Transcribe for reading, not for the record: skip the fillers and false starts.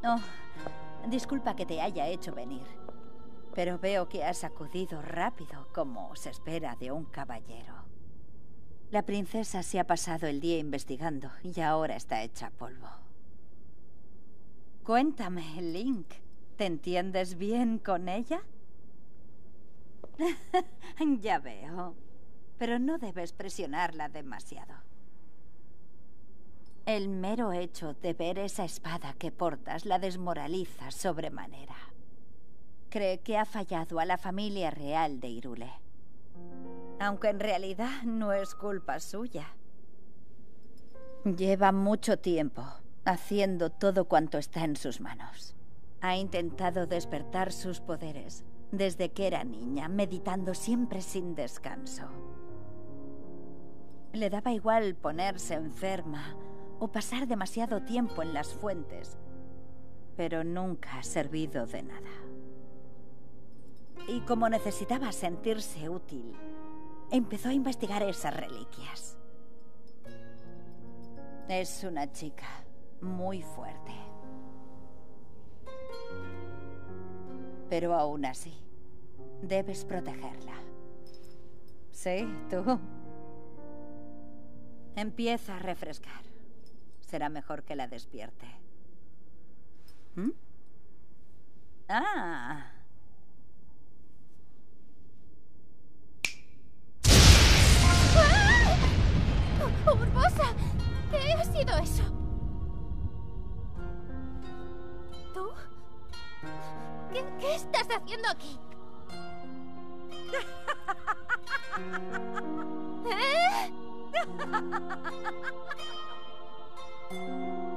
Oh, disculpa que te haya hecho venir, pero veo que has acudido rápido, como se espera de un caballero. La princesa se ha pasado el día investigando y ahora está hecha polvo. Cuéntame, Link, ¿te entiendes bien con ella? Ya veo, pero no debes presionarla demasiado. El mero hecho de ver esa espada que portas la desmoraliza sobremanera. Cree que ha fallado a la familia real de Hyrule. Aunque en realidad no es culpa suya. Lleva mucho tiempo haciendo todo cuanto está en sus manos. Ha intentado despertar sus poderes desde que era niña, meditando siempre sin descanso. Le daba igual ponerse enferma o pasar demasiado tiempo en las fuentes, pero nunca ha servido de nada. Y como necesitaba sentirse útil, empezó a investigar esas reliquias. Es una chica muy fuerte. Pero aún así, debes protegerla. Sí, tú. Empieza a refrescar. Será mejor que la despierte. ¿Mm? Ah. ¡Ah! ¡Urbosa! ¿Qué ha sido eso? ¿Tú? ¿Qué estás haciendo aquí? ¿Eh?